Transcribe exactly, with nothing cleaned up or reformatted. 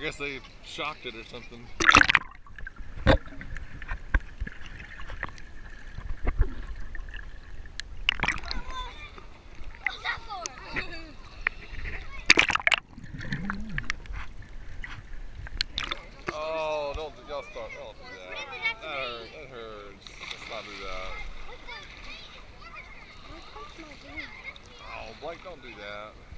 guess they shocked it or something. What's that for? Oh, don't y'all start. Don't do that. That hurts. That hurts. Let's not do that. Oh, Blake, don't do that.